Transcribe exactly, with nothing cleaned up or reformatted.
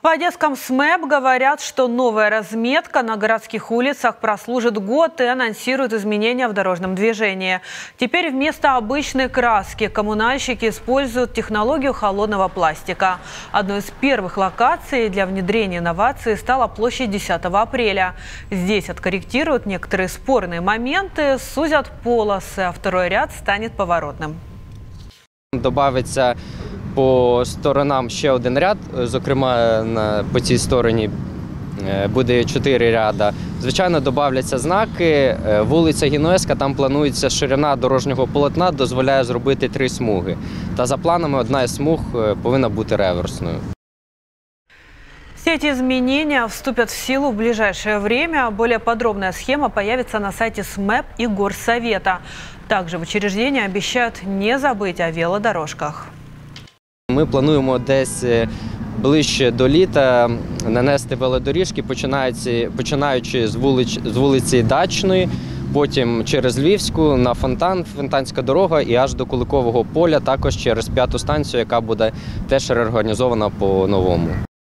По Одесском СМЭП говорят, что новая разметка на городских улицах прослужит год и анонсируют изменения в дорожном движении. Теперь вместо обычной краски коммунальщики используют технологию холодного пластика. Одной из первых локаций для внедрения инноваций стала площадь десятого апреля. Здесь откорректируют некоторые спорные моменты, сузят полосы, а второй ряд станет поворотным. Добавиться по сторонам ще один ряд, зокрема на, по цій стороні буде чотири ряда. Звичайно, додавляться знаки. Вулиця Генуезька, там планується ширина дорожнього полотна, дозволяє зробити три смуги. Та за планами одна із смуг повинна бути реверсною. Все эти изменения вступят в силу в ближайшее время. Более подробная схема появится на сайте СМЭП и Горсовета. Также в учреждении обещают не забыть о велодорожках. Ми плануємо десь ближче до літа нанести велодоріжки, починаючи з вулиці, з вулиці Дачної, потім через Львівську, на Фонтан, Фонтанська дорога і аж до Куликового поля, також через п'яту станцію, яка буде теж реорганізована по-новому.